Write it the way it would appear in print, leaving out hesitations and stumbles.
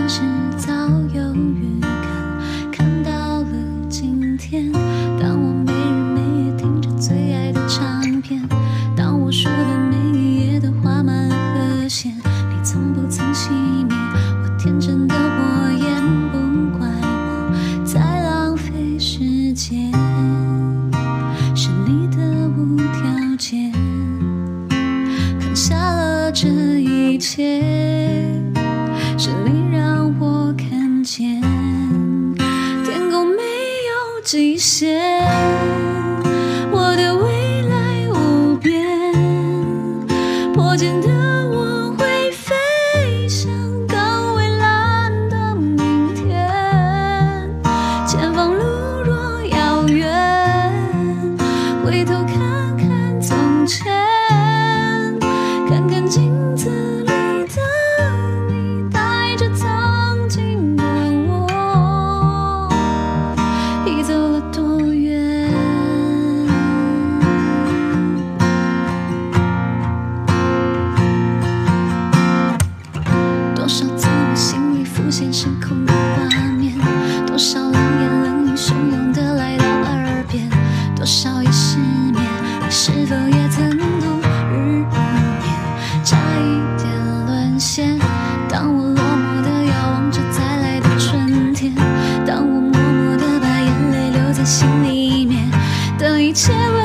实早有预感，看到了今天。当我没日没夜听着最爱的唱片，当我数了每一页的画满和弦，你从不曾熄灭我天真的火焰，不怪我在浪费时间，是你的无条件扛下了这一切，是你让我看见天空没有极限，我的未来无边，破茧的我会飞向更蔚蓝的明天，前方路若遥远，回头看看从前，看看镜子里的你，带着曾经的我，已走了多远。多少次我心里浮现失控的画面，多少冷言冷语汹涌地来到耳边，多少夜失眠，你是否也曾度日不眠，差一点沦陷。当我落寞地遥望着再来的春天，当我默默地把眼泪留在心里面，等一切